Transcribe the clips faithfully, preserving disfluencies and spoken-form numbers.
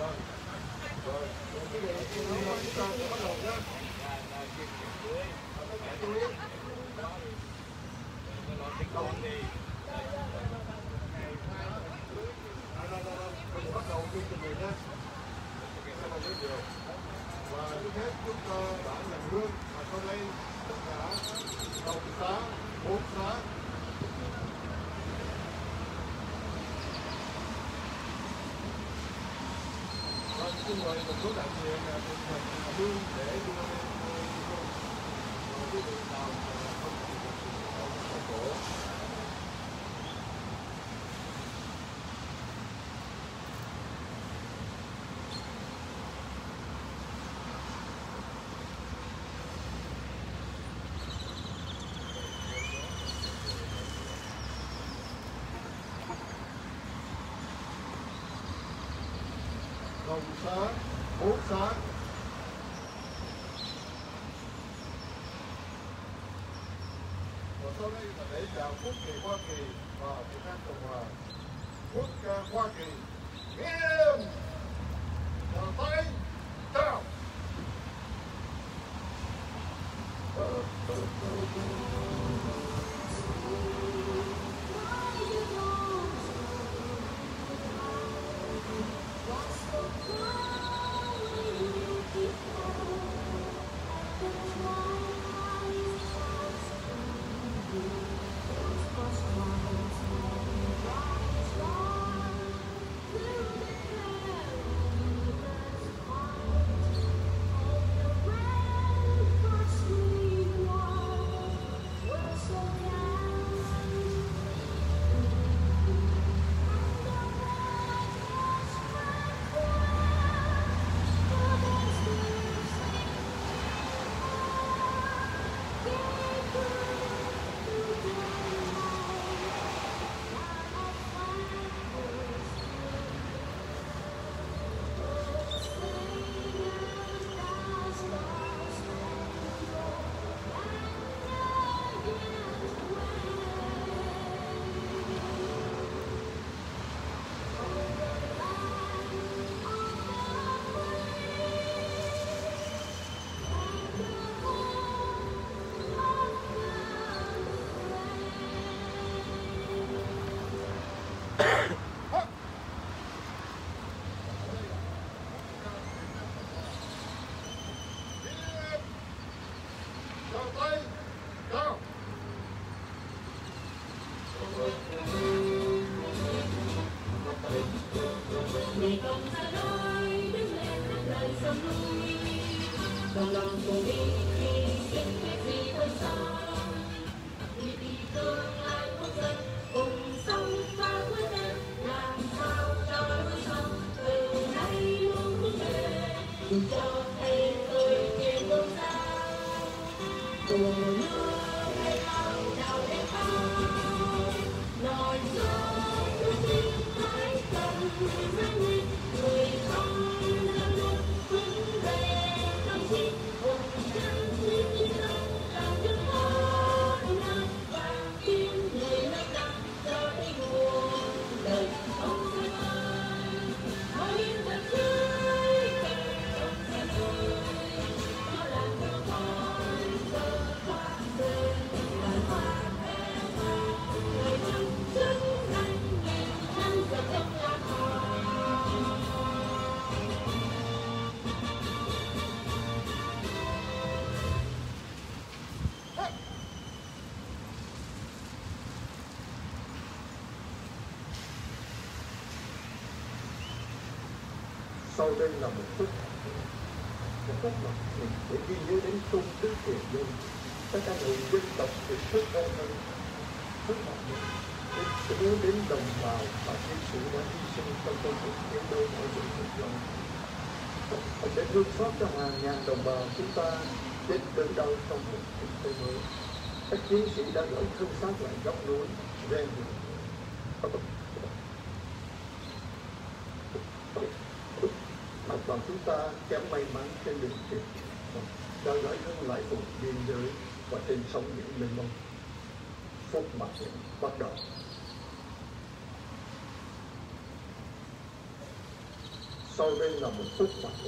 Rồi, cái này thì chúng ta sẽ bắt đầu nhé. Chú ý. Đầu thì mình bắt đầu chương trình này nhé. Bắt đầu với điều. Và trước hết chúng ta đã nhận hương và sau đây tất cả đồng xá, bốn xá. Và xin mời một số đại diện được thành hương để đưa lên quý vị nào không có cổ. Đồng xá, bốn xá. Và sau đây là để chào quốc kỳ Hoa Kỳ và Việt Nam Cộng Hòa. Quốc ca Hoa Kỳ, nghe em! Chào tay, chào! Ngày công ta nói đứng lên khắp đời sông núi, đồng lòng cùng đi khi những cái gì vẫn sống, vì vì tương lai quốc dân cùng sống và quyết tâm làm sao cho lối sống từ nay luôn vững bền, cho thầy tôi tiền công sao cùng nước hay lao đào đến cao, nói dối tôi xin hãy cần mang đi người không đơn luôn vững bền tâm trí cùng chân lý như sông làm nước con nơi và tin người lớp đăng cho đi nguồn đời không rơi vơi mọi yên thật tươi không rơi vơi nó làm cho con cơ hoa rơi đàn hoa bé hoa người thân xứng danh nghìn năm giờ không lạc hò. Sau đây là một phút một phút mà mình để ghi nhớ đến công đức tiền nhân, tất cả người dân tộc được rất ơn ơn rất mạnh mình để nhớ đến đồng bào và chiến sĩ đã hy sinh trong công cuộc chiến đấu bảo vệ tự do, để thương xót cho hàng ngàn đồng bào chúng ta chết đớn đau trong một thế giới mới. Các chiến sĩ đã gửi thân xác lại góc núi ven đường. Mặt bằng chúng ta kém may mắn trên đường tiền đã gửi thân lại vùng biên giới và trên sông biển mênh mông. Phút mặc niệm bắt đầu. Sau đây là một phút mặc niệm.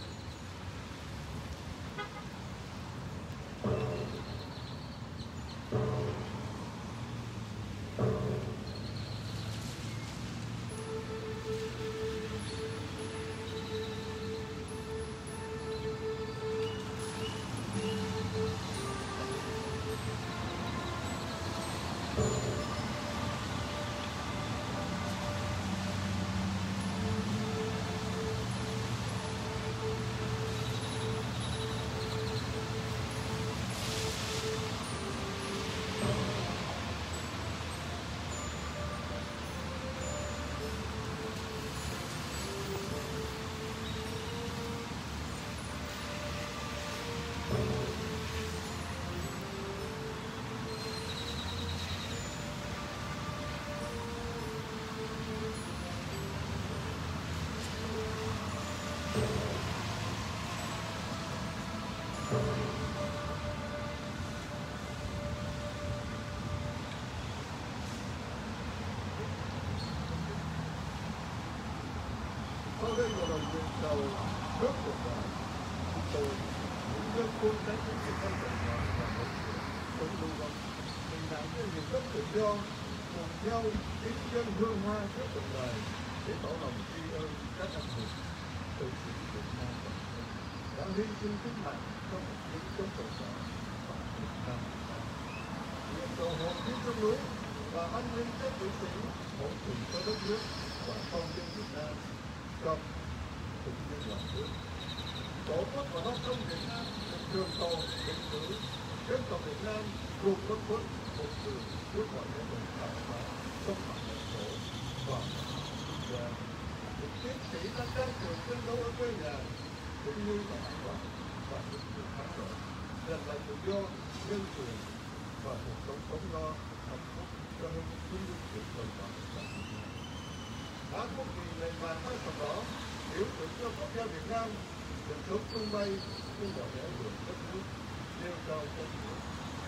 Sau đây là đồng viên đầu nước của Đảng, chúng tôi những nước quân đánh những việc căn bản và một sống lưu vong, mình làm những việc rất tự do, cùng nhau đến dân hương hoa trước cuộc đời để tỏ lòng tri ân các anh hùng từ sự Việt Nam đã hy sinh tính mạng trong một chiến chống tội phạm và Việt Nam. Nguyện cầu hồn chiến trong núi và an ninh các tử sĩ hỗ trợ cho đất nước và con dân Việt Nam trong thực hiện lòng nước. Tổ quốc và non sông Việt Nam được trường tồn định cử, dân tộc Việt Nam cùng bất khuất một sự trước mọi người đồng cảm và sống bằng lãnh thổ và quốc gia. Những chiến sĩ đang tăng cường chiến đấu ở quê nhà cũng như là an toàn và những sự thắng lợi, giành lại tự do, nhân quyền và cuộc sống ấm no, hạnh phúc cho hơn chín mươi triệu đồng bào tại Việt Nam. Đã quốc kỳ nền vàng hai phần đỏ biểu tượng cho quốc gia Việt Nam được sớm tung bay trên mọi nẻo đường đất nước, nêu cao trách nhiệm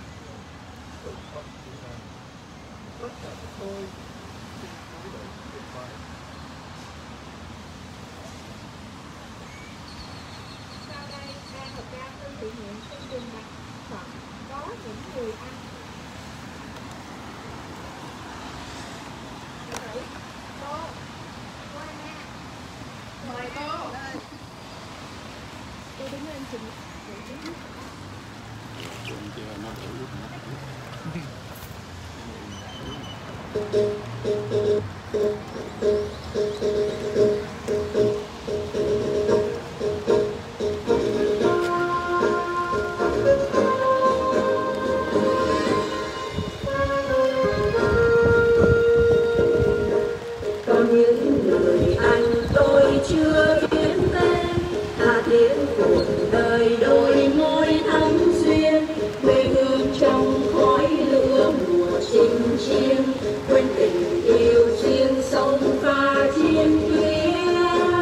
tự phát Việt Nam. Tất cả chúng tôi xin cúi đầu viết bài. Sau đây, ban hợp ca Tân Thị Nguyện xin trình bày phẩm Có Những Người Ăn. Thử, cô, qua nha. Mời cô. Cô đứng lên trình bày. Có những người anh tôi chưa biết tên, tha thiết cuộc đời đôi môi thắm duyên, quê hương trong khói lửa mùa chinh chiến, quên tình yêu duyên sông pha chiến tuyến.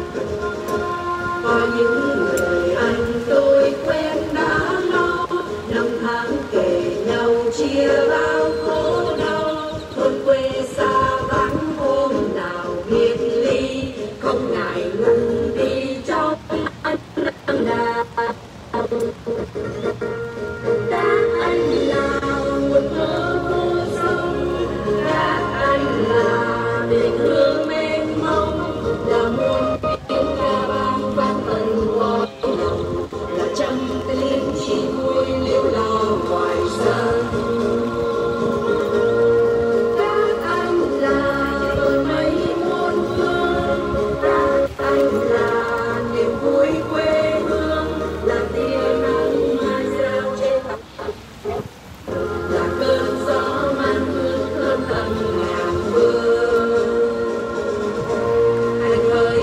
Có những người anh tôi quen đã lo, năm tháng kể nhau chia bao khổ đau, thôn quê xa vắng hôm nào biệt ly, không ngại ngùng đi trong anh đào. Các anh là nguồn thơ vô sông, các anh là tình hương mênh mông, là muôn tiếng ca vang vang tận cõi lòng, là trăm tiếng chim vui liêu lo ngoài sân. Các anh là bờ mây muôn phương, các anh là niềm vui quê hương, là tia nắng mai rao trên mặt, là cơn gió mang hương thơm tận ngàn phương. Anh ơi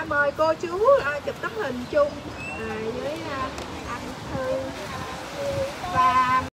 À, mời cô chú à, chụp tấm hình chung à, với à, anh Thư và